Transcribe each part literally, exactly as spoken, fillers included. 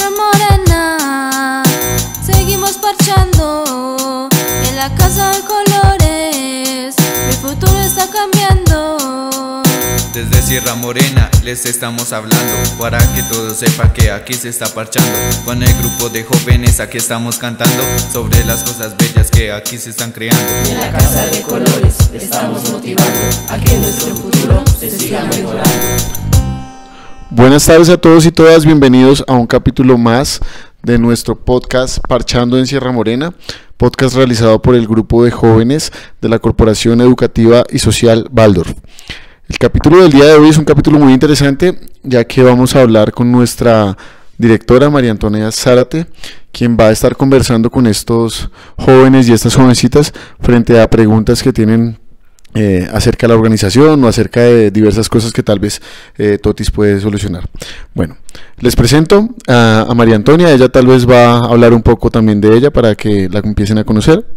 Sierra Morena, seguimos parchando en la casa de colores, mi futuro está cambiando. Desde Sierra Morena les estamos hablando, para que todos sepan que aquí se está parchando. Con el grupo de jóvenes aquí estamos cantando sobre las cosas bellas que aquí se están creando. En la casa de colores estamos motivando a que nuestro futuro se siga mejorando. Buenas tardes a todos y todas, bienvenidos a un capítulo más de nuestro podcast Parchando en Sierra Morena, podcast realizado por el grupo de jóvenes de la Corporación Educativa y Social Waldorf. El capítulo del día de hoy es un capítulo muy interesante, ya que vamos a hablar con nuestra directora María Antonia Zárate, quien va a estar conversando con estos jóvenes y estas jovencitas frente a preguntas que tienen eh, acerca de la organización o acerca de diversas cosas que tal vez eh, Totis puede solucionar. Bueno, les presento a, a María Antonia. Ella tal vez va a hablar un poco también de ella para que la empiecen a conocer.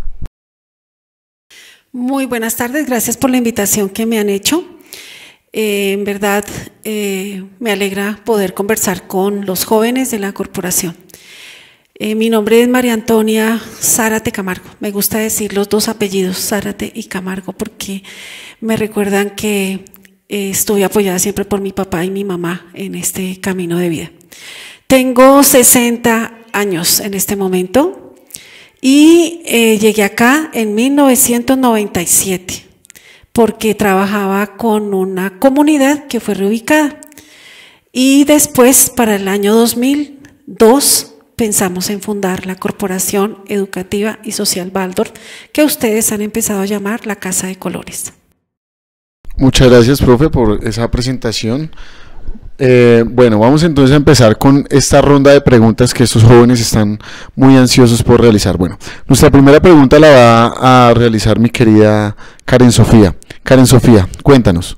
Muy buenas tardes, gracias por la invitación que me han hecho. Eh, en verdad eh, me alegra poder conversar con los jóvenes de la corporación. Eh, mi nombre es María Antonia Zárate Camargo. Me gusta decir los dos apellidos, Zárate y Camargo, porque me recuerdan que eh, estoy apoyada siempre por mi papá y mi mamá en este camino de vida. Tengo sesenta años en este momento. Y eh, llegué acá en mil novecientos noventa y siete porque trabajaba con una comunidad que fue reubicada. Y después, para el año dos mil dos, pensamos en fundar la Corporación Educativa y Social Waldorf, que ustedes han empezado a llamar la Casa de Colores. Muchas gracias, profe, por esa presentación. Eh, bueno, vamos entonces a empezar con esta ronda de preguntas que estos jóvenes están muy ansiosos por realizar. Bueno, nuestra primera pregunta la va a realizar mi querida Karen Sofía. Karen Sofía, cuéntanos.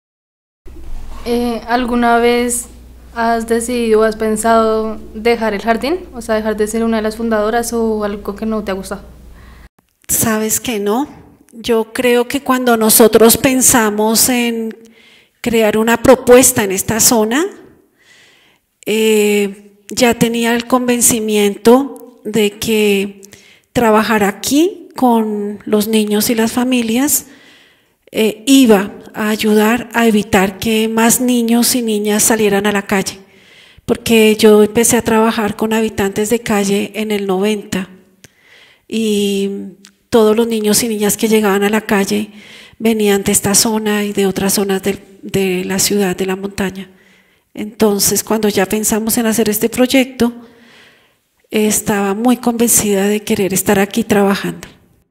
Eh, ¿Alguna vez has decidido o has pensado dejar el jardín? O sea, dejar de ser una de las fundadoras o algo que no te ha gustado. ¿Sabes que no? Yo creo que cuando nosotros pensamos en crear una propuesta en esta zona, eh, ya tenía el convencimiento de que trabajar aquí con los niños y las familias eh, iba a ayudar a evitar que más niños y niñas salieran a la calle, porque yo empecé a trabajar con habitantes de calle en el noventa y todos los niños y niñas que llegaban a la calle venían de esta zona y de otras zonas de, de la ciudad, de la montaña. Entonces, cuando ya pensamos en hacer este proyecto, estaba muy convencida de querer estar aquí trabajando.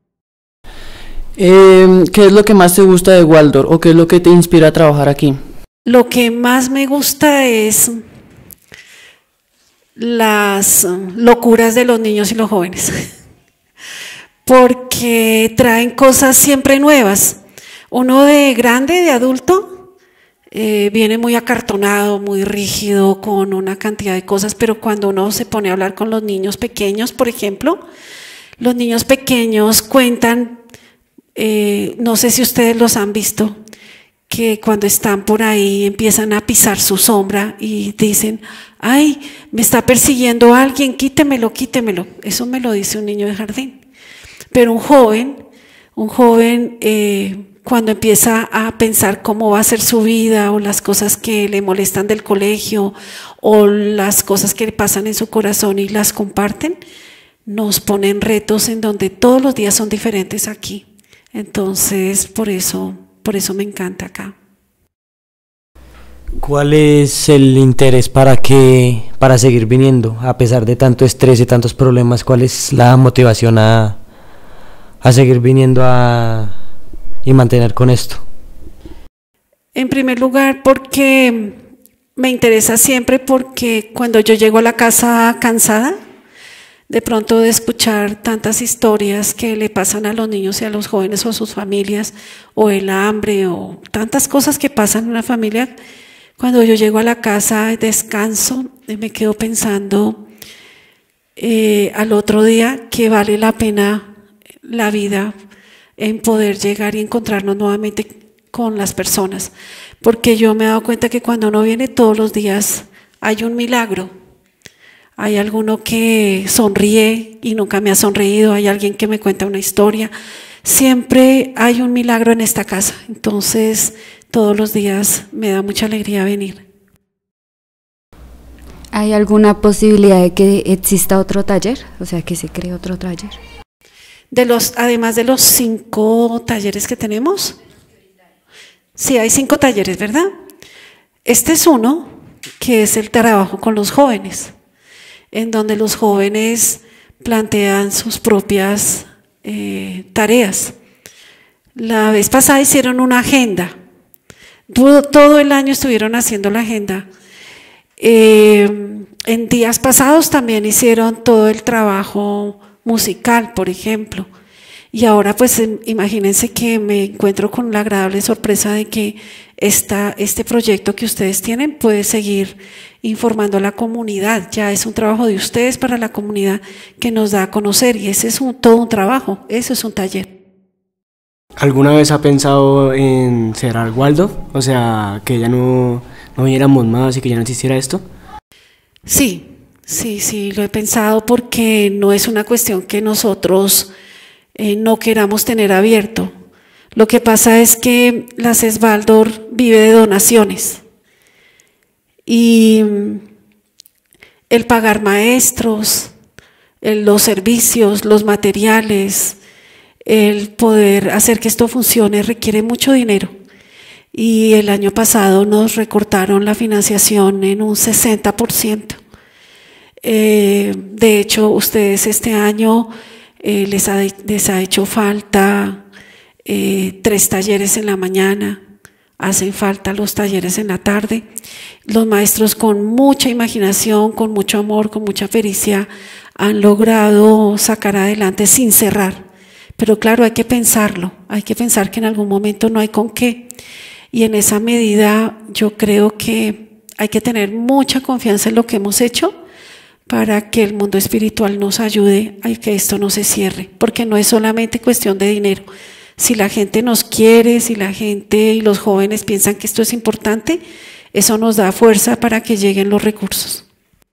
Eh, ¿Qué es lo que más te gusta de Waldorf o qué es lo que te inspira a trabajar aquí? Lo que más me gusta es las locuras de los niños y los jóvenes, porque traen cosas siempre nuevas. Uno de grande, de adulto, eh, viene muy acartonado, muy rígido, con una cantidad de cosas, pero cuando uno se pone a hablar con los niños pequeños, por ejemplo, los niños pequeños cuentan, eh, no sé si ustedes los han visto, que cuando están por ahí empiezan a pisar su sombra y dicen, ay, me está persiguiendo alguien, quítemelo, quítemelo. Eso me lo dice un niño de jardín. Pero un joven, un joven... Eh, cuando empieza a pensar cómo va a ser su vida o las cosas que le molestan del colegio o las cosas que le pasan en su corazón y las comparten, nos ponen retos en donde todos los días son diferentes aquí. Entonces, por eso, por eso me encanta acá. ¿Cuál es el interés para que, para seguir viniendo a pesar de tanto estrés y tantos problemas? ¿Cuál es la motivación a, a seguir viniendo a y mantener con esto? En primer lugar, porque me interesa siempre, porque cuando yo llego a la casa cansada, de pronto de escuchar tantas historias que le pasan a los niños y a los jóvenes o a sus familias, o el hambre, o tantas cosas que pasan en una familia, cuando yo llego a la casa, descanso, y me quedo pensando eh, al otro día que vale la pena la vida en poder llegar y encontrarnos nuevamente con las personas, porque yo me he dado cuenta que cuando uno viene todos los días hay un milagro, hay alguno que sonríe y nunca me ha sonreído, hay alguien que me cuenta una historia. Siempre hay un milagro en esta casa, entonces todos los días me da mucha alegría venir. ¿Hay alguna posibilidad de que exista otro taller? O sea, que se cree otro taller. De los, además de los cinco talleres que tenemos, sí, hay cinco talleres, ¿verdad? Este es uno, que es el trabajo con los jóvenes, en donde los jóvenes plantean sus propias eh, tareas. La vez pasada hicieron una agenda, todo, todo el año estuvieron haciendo la agenda. Eh, en días pasados también hicieron todo el trabajo musical, por ejemplo, y ahora pues imagínense que me encuentro con la agradable sorpresa de que esta, este proyecto que ustedes tienen puede seguir informando a la comunidad. Ya es un trabajo de ustedes para la comunidad que nos da a conocer, y ese es un, todo un trabajo, eso es un taller. ¿Alguna vez ha pensado en cerrar Waldorf? O sea, que ya no, no viéramos más y que ya no existiera esto. Sí, sí, sí, lo he pensado, porque no es una cuestión que nosotros eh, no queramos tener abierto. Lo que pasa es que la C E S Waldorf vive de donaciones, y el pagar maestros, el, los servicios, los materiales, el poder hacer que esto funcione requiere mucho dinero, y el año pasado nos recortaron la financiación en un sesenta por ciento. Eh, de hecho, ustedes este año eh, les, ha, les ha hecho falta eh, tres talleres en la mañana, hacen falta los talleres en la tarde. Los maestros con mucha imaginación, con mucho amor, con mucha pericia, han logrado sacar adelante sin cerrar. Pero claro, hay que pensarlo, hay que pensar que en algún momento no hay con qué, y en esa medida yo creo que hay que tener mucha confianza en lo que hemos hecho para que el mundo espiritual nos ayude a que esto no se cierre, porque no es solamente cuestión de dinero. Si la gente nos quiere, si la gente y los jóvenes piensan que esto es importante, eso nos da fuerza para que lleguen los recursos.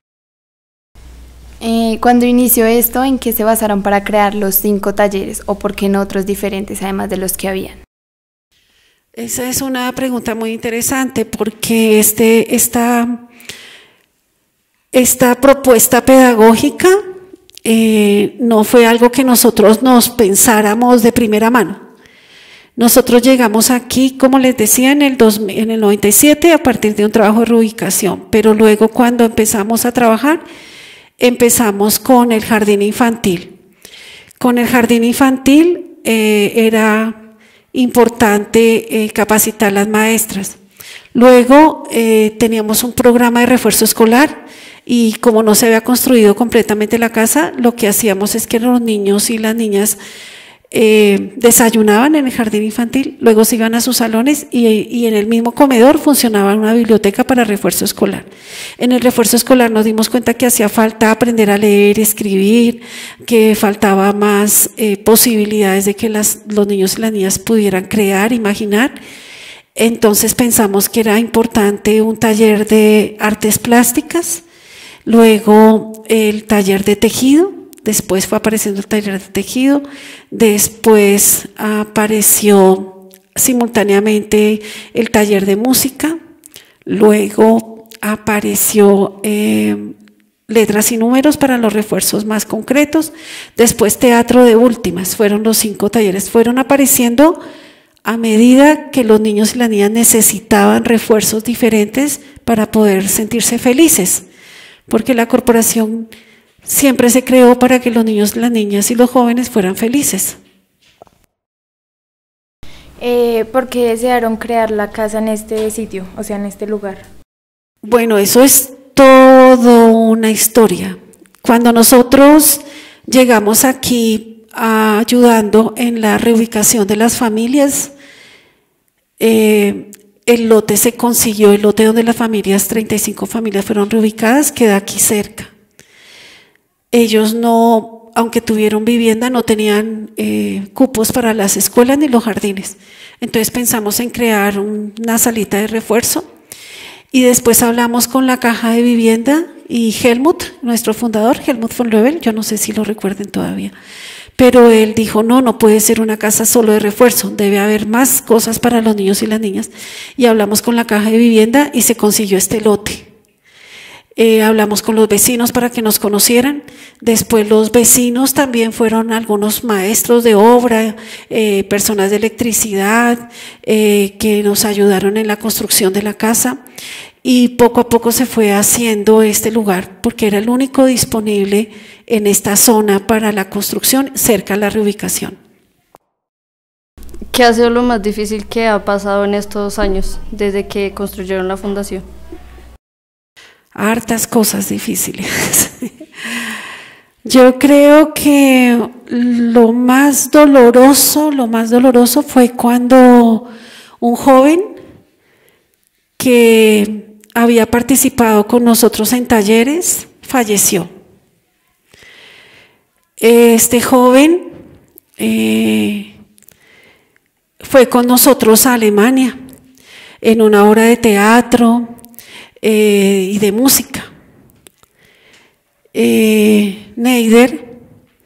Eh, cuando inició esto, ¿en qué se basaron para crear los cinco talleres, o por qué no otros diferentes además de los que habían? Esa es una pregunta muy interesante, porque este, esta, esta propuesta pedagógica eh, no fue algo que nosotros nos pensáramos de primera mano. Nosotros llegamos aquí, como les decía, en el, dos, en el noventa y siete a partir de un trabajo de reubicación, pero luego cuando empezamos a trabajar, empezamos con el jardín infantil. Con el jardín infantil eh, era importante eh, capacitar a las maestras. Luego eh, teníamos un programa de refuerzo escolar, y como no se había construido completamente la casa, lo que hacíamos es que los niños y las niñas eh, desayunaban en el jardín infantil, luego se iban a sus salones, y, y en el mismo comedor funcionaba una biblioteca para refuerzo escolar. En el refuerzo escolar nos dimos cuenta que hacía falta aprender a leer, escribir, que faltaba más eh, posibilidades de que las, los niños y las niñas pudieran crear, imaginar. Entonces pensamos que era importante un taller de artes plásticas, luego el taller de tejido. Después fue apareciendo el taller de tejido, después apareció simultáneamente el taller de música, luego apareció eh, letras y números para los refuerzos más concretos, después teatro de últimas. Fueron los cinco talleres, fueron apareciendo a medida que los niños y las niñas necesitaban refuerzos diferentes para poder sentirse felices, porque la corporación siempre se creó para que los niños, las niñas y los jóvenes fueran felices. Eh, ¿Por qué desearon crear la casa en este sitio, o sea, en este lugar? Bueno, eso es toda una historia. Cuando nosotros llegamos aquí ayudando en la reubicación de las familias, eh, el lote se consiguió, el lote donde las familias, treinta y cinco familias fueron reubicadas, queda aquí cerca. Ellos no, aunque tuvieron vivienda, no tenían eh, cupos para las escuelas ni los jardines. Entonces pensamos en crear un, una salita de refuerzo, y después hablamos con la caja de vivienda y Helmut, nuestro fundador, Helmut von Löbel, yo no sé si lo recuerden todavía, pero él dijo, no, no puede ser una casa solo de refuerzo, debe haber más cosas para los niños y las niñas. Y hablamos con la Caja de Vivienda y se consiguió este lote. Eh, hablamos con los vecinos para que nos conocieran. Después los vecinos también fueron algunos maestros de obra, eh, personas de electricidad, eh, que nos ayudaron en la construcción de la casa. Y poco a poco se fue haciendo este lugar porque era el único disponible en esta zona para la construcción cerca a la reubicación. ¿Qué ha sido lo más difícil que ha pasado en estos años desde que construyeron la fundación? Hartas cosas difíciles. Yo creo que lo más doloroso, lo más doloroso fue cuando un joven que había participado con nosotros en talleres falleció. Este joven eh, fue con nosotros a Alemania en una obra de teatro eh, y de música. Eh, Neider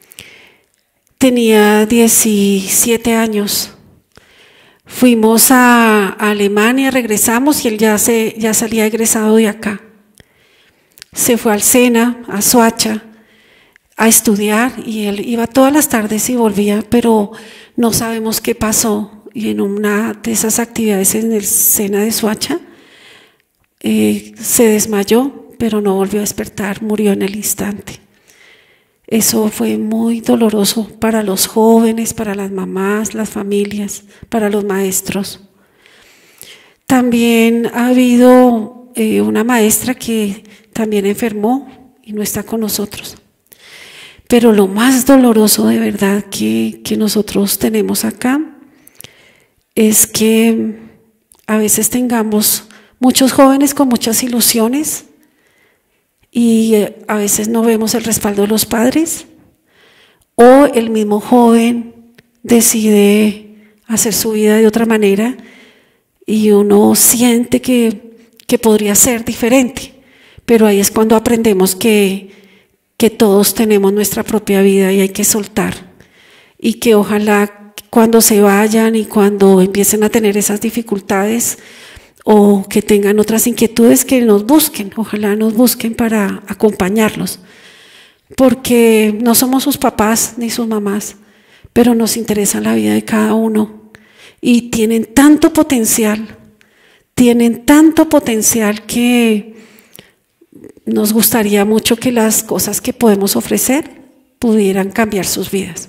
tenía diecisiete años. Fuimos a, a Alemania, regresamos y él ya, se, ya salía egresado de acá. Se fue al Sena, a Soacha, a estudiar y él iba todas las tardes y volvía, pero no sabemos qué pasó. Y en una de esas actividades en el Sena de Soacha eh, se desmayó, pero no volvió a despertar, murió en el instante. Eso fue muy doloroso para los jóvenes, para las mamás, las familias, para los maestros. También ha habido eh, una maestra que también enfermó y no está con nosotros. Pero lo más doloroso de verdad que, que nosotros tenemos acá es que a veces tengamos muchos jóvenes con muchas ilusiones y a veces no vemos el respaldo de los padres, o el mismo joven decide hacer su vida de otra manera y uno siente que, que podría ser diferente, pero ahí es cuando aprendemos que, que todos tenemos nuestra propia vida y hay que soltar, y que ojalá cuando se vayan y cuando empiecen a tener esas dificultades o que tengan otras inquietudes, que nos busquen, ojalá nos busquen para acompañarlos, porque no somos sus papás ni sus mamás, pero nos interesa la vida de cada uno y tienen tanto potencial, tienen tanto potencial que nos gustaría mucho que las cosas que podemos ofrecer pudieran cambiar sus vidas.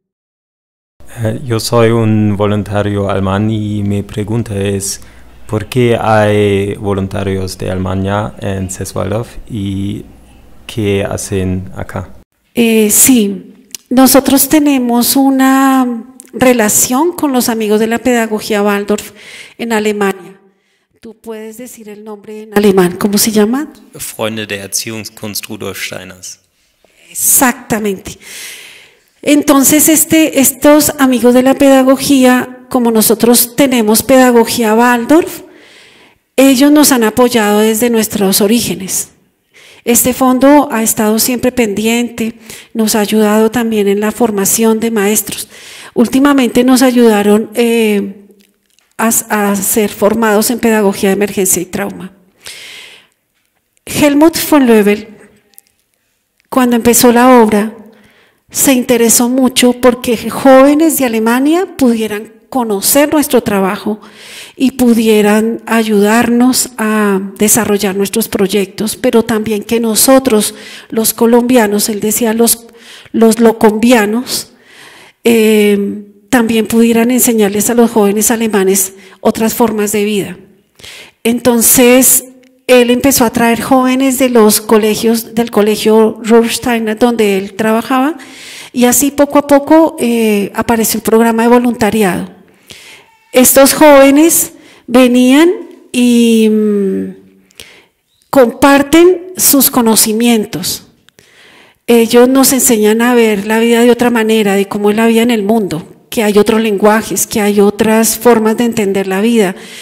Yo soy un voluntario alemán y mi pregunta es, ¿por qué hay voluntarios de Alemania en Seswaldorf y qué hacen acá? Eh, sí, nosotros tenemos una relación con los amigos de la pedagogía Waldorf en Alemania. ¿Tú puedes decir el nombre en alemán? ¿Cómo se llama? Freunde der Erziehungskunst Rudolf Steiners. Exactamente. Entonces, este, estos amigos de la pedagogía, como nosotros tenemos pedagogía Waldorf, ellos nos han apoyado desde nuestros orígenes. Este fondo ha estado siempre pendiente, nos ha ayudado también en la formación de maestros. Últimamente nos ayudaron eh, a, a ser formados en pedagogía de emergencia y trauma. Helmut von Löbel, cuando empezó la obra, se interesó mucho porque jóvenes de Alemania pudieran conocer nuestro trabajo y pudieran ayudarnos a desarrollar nuestros proyectos, pero también que nosotros, los colombianos, él decía los, los locombianos, eh, también pudieran enseñarles a los jóvenes alemanes otras formas de vida. Entonces, él empezó a traer jóvenes de los colegios, del colegio Rudolf Steiner, donde él trabajaba, y así poco a poco eh, apareció el programa de voluntariado. Estos jóvenes venían y mmm, comparten sus conocimientos. Ellos nos enseñan a ver la vida de otra manera, de cómo es la vida en el mundo, que hay otros lenguajes, que hay otras formas de entender la vida.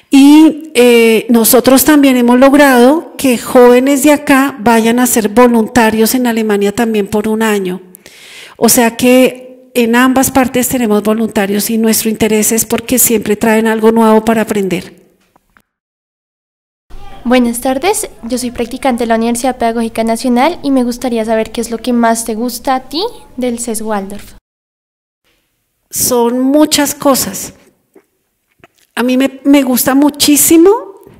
Y eh, nosotros también hemos logrado que jóvenes de acá vayan a ser voluntarios en Alemania también por un año. O sea que en ambas partes tenemos voluntarios y nuestro interés es porque siempre traen algo nuevo para aprender. Buenas tardes, yo soy practicante de la Universidad Pedagógica Nacional y me gustaría saber qué es lo que más te gusta a ti del C E S Waldorf. Son muchas cosas. A mí me, me gusta muchísimo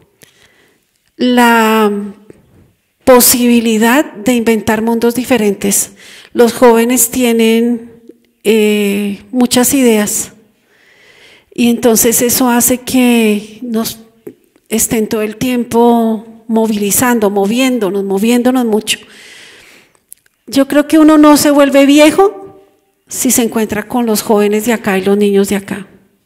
la posibilidad de inventar mundos diferentes. Los jóvenes tienen eh, muchas ideas y entonces eso hace que nos estén todo el tiempo movilizando, moviéndonos, moviéndonos mucho. Yo creo que uno no se vuelve viejo si se encuentra con los jóvenes de acá y los niños de acá.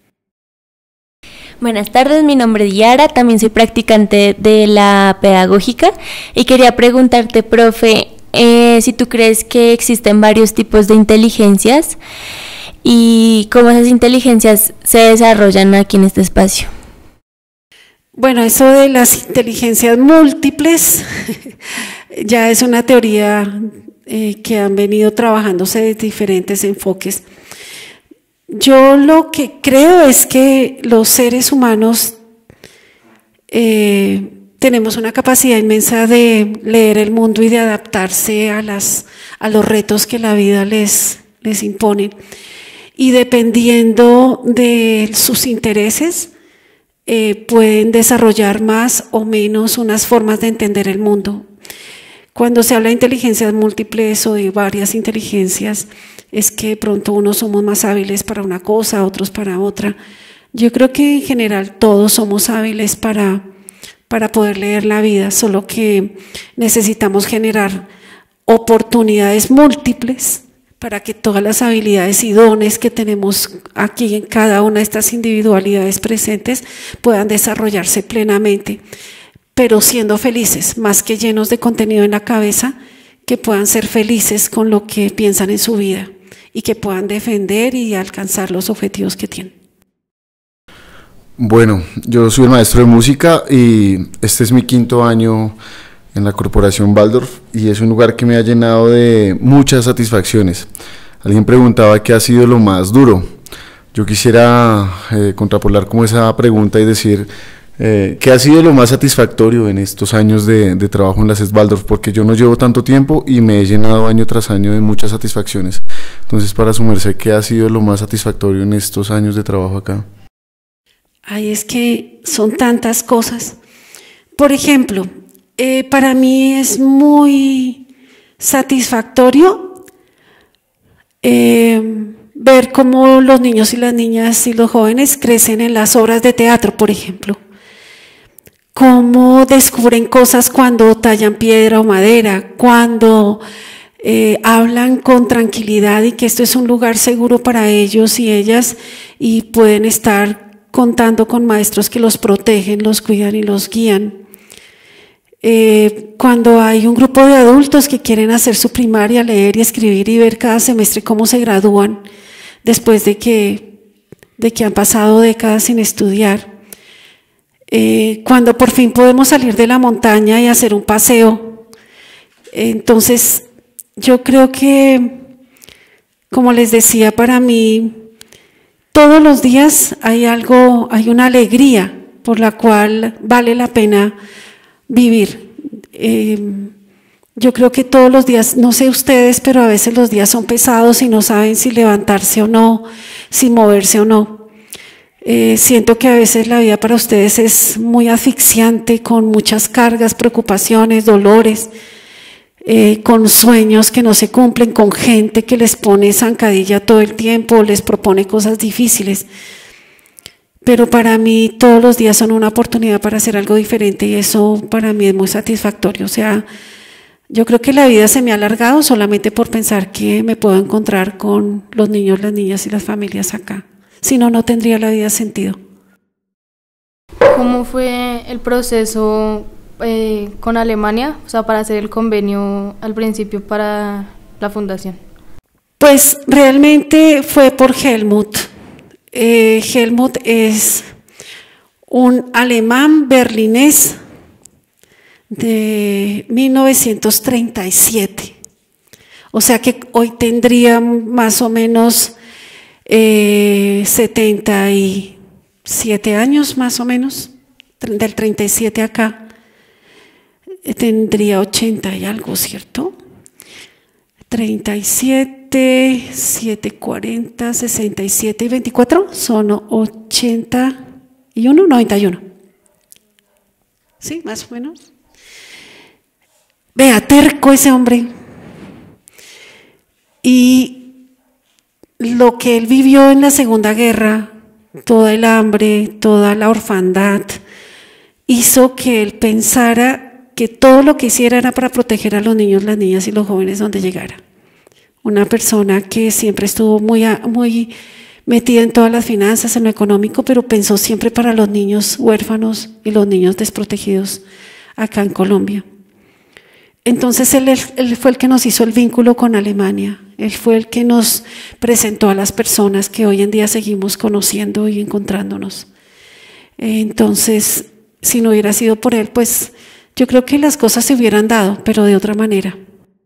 Buenas tardes, mi nombre es Yara, también soy practicante de la pedagógica y quería preguntarte, profe, eh, si tú crees que existen varios tipos de inteligencias y cómo esas inteligencias se desarrollan aquí en este espacio. Bueno, eso de las inteligencias múltiples ya es una teoría eh, que han venido trabajándose de diferentes enfoques. Yo lo que creo es que los seres humanos eh, tenemos una capacidad inmensa de leer el mundo y de adaptarse a, las, a los retos que la vida les, les impone. Y dependiendo de sus intereses, Eh, pueden desarrollar más o menos unas formas de entender el mundo. Cuando se habla de inteligencias múltiples o de varias inteligencias, es que de pronto unos somos más hábiles para una cosa, otros para otra. Yo creo que en general todos somos hábiles para, para poder leer la vida, solo que necesitamos generar oportunidades múltiples para que todas las habilidades y dones que tenemos aquí en cada una de estas individualidades presentes puedan desarrollarse plenamente, pero siendo felices, más que llenos de contenido en la cabeza, que puedan ser felices con lo que piensan en su vida y que puedan defender y alcanzar los objetivos que tienen. Bueno, yo soy el maestro de música y este es mi quinto año en la Corporación Waldorf y es un lugar que me ha llenado de muchas satisfacciones. Alguien preguntaba qué ha sido lo más duro. Yo quisiera eh, contrapolar como esa pregunta y decir eh, qué ha sido lo más satisfactorio en estos años de, de trabajo en la C E S Waldorf, porque yo no llevo tanto tiempo y me he llenado año tras año de muchas satisfacciones. Entonces, para su merced, ¿qué ha sido lo más satisfactorio en estos años de trabajo acá? Ay, es que son tantas cosas. Por ejemplo, Eh, para mí es muy satisfactorio eh, ver cómo los niños y las niñas y los jóvenes crecen en las obras de teatro, por ejemplo. Cómo descubren cosas cuando tallan piedra o madera, cuando eh, hablan con tranquilidad y que esto es un lugar seguro para ellos y ellas y pueden estar contando con maestros que los protegen, los cuidan y los guían. Eh, cuando hay un grupo de adultos que quieren hacer su primaria, leer y escribir y ver cada semestre cómo se gradúan después de que, de que han pasado décadas sin estudiar. Eh, cuando por fin podemos salir de la montaña y hacer un paseo. Entonces, yo creo que, como les decía, para mí, todos los días hay algo, hay una alegría por la cual vale la pena vivir. Eh, yo creo que todos los días, no sé ustedes, pero a veces los días son pesados y no saben si levantarse o no, si moverse o no. Eh, siento que a veces la vida para ustedes es muy asfixiante, con muchas cargas, preocupaciones, dolores, eh, con sueños que no se cumplen, con gente que les pone zancadilla todo el tiempo, les propone cosas difíciles. Pero para mí todos los días son una oportunidad para hacer algo diferente y eso para mí es muy satisfactorio. O sea, yo creo que la vida se me ha alargado solamente por pensar que me puedo encontrar con los niños, las niñas y las familias acá. Si no, no tendría la vida sentido. ¿Cómo fue el proceso eh, con Alemania, o sea, para hacer el convenio al principio para la fundación? Pues realmente fue por Helmut. Eh, Helmut es un alemán berlinés de mil novecientos treinta y siete. O sea que hoy tendría más o menos eh, setenta y siete años, más o menos, del treinta y siete acá. Tendría ochenta y algo, ¿cierto? treinta y siete, siete, cuarenta, sesenta y siete y veinticuatro son ochenta y uno, noventa y uno. ¿Sí? Más o menos. Vea, terco ese hombre. Y lo que él vivió en la Segunda Guerra, toda el hambre, toda la orfandad, hizo que él pensara que todo lo que hiciera era para proteger a los niños, las niñas y los jóvenes donde llegara. Una persona que siempre estuvo muy, muy metida en todas las finanzas, en lo económico, pero pensó siempre para los niños huérfanos y los niños desprotegidos acá en Colombia. Entonces él, él fue el que nos hizo el vínculo con Alemania, él fue el que nos presentó a las personas que hoy en día seguimos conociendo y encontrándonos. Entonces, si no hubiera sido por él, pues yo creo que las cosas se hubieran dado, pero de otra manera.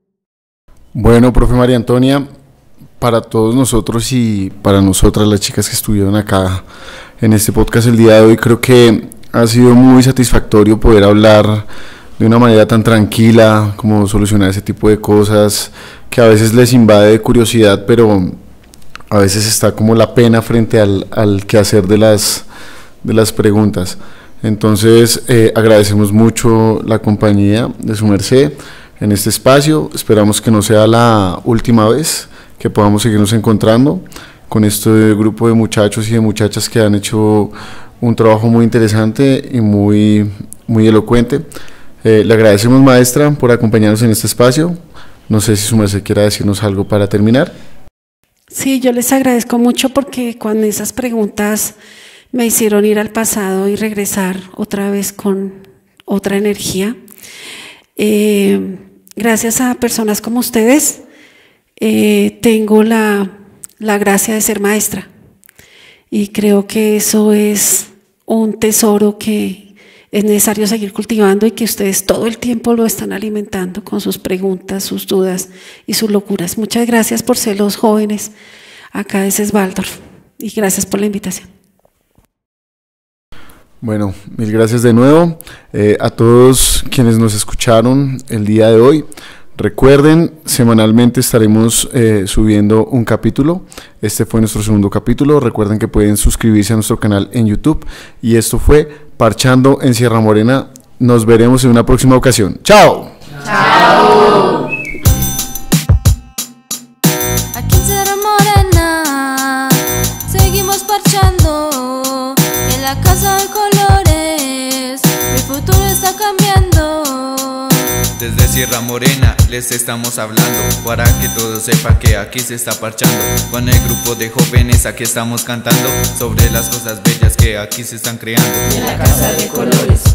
Bueno, profe María Antonia, para todos nosotros y para nosotras, las chicas que estuvieron acá en este podcast el día de hoy, creo que ha sido muy satisfactorio poder hablar de una manera tan tranquila, como solucionar ese tipo de cosas que a veces les invade de curiosidad, pero a veces está como la pena frente al, al quehacer de las, de las preguntas. Entonces eh, agradecemos mucho la compañía de su merced en este espacio, esperamos que no sea la última vez que podamos seguirnos encontrando con este grupo de muchachos y de muchachas que han hecho un trabajo muy interesante y muy, muy elocuente. Eh, le agradecemos, maestra, por acompañarnos en este espacio. No sé si su merced quiera decirnos algo para terminar. Sí, yo les agradezco mucho porque con esas preguntas me hicieron ir al pasado y regresar otra vez con otra energía. Eh, gracias a personas como ustedes, eh, tengo la, la gracia de ser maestra y creo que eso es un tesoro que es necesario seguir cultivando y que ustedes todo el tiempo lo están alimentando con sus preguntas, sus dudas y sus locuras. Muchas gracias por ser los jóvenes acá de CES Waldorf y gracias por la invitación. Bueno, mil gracias de nuevo eh, a todos quienes nos escucharon el día de hoy. Recuerden, semanalmente estaremos eh, subiendo un capítulo. Este fue nuestro segundo capítulo. Recuerden que pueden suscribirse a nuestro canal en YouTube. Y esto fue Parchando en Sierra Morena. Nos veremos en una próxima ocasión. ¡Chao! ¡Chao! Aquí en Sierra Morena seguimos parchando en la casa de colores. Mi futuro está cambiando. Desde Sierra Morena les estamos hablando para que todos sepan que aquí se está parchando. Con el grupo de jóvenes aquí estamos cantando sobre las cosas bellas que aquí se están creando. En la casa de colores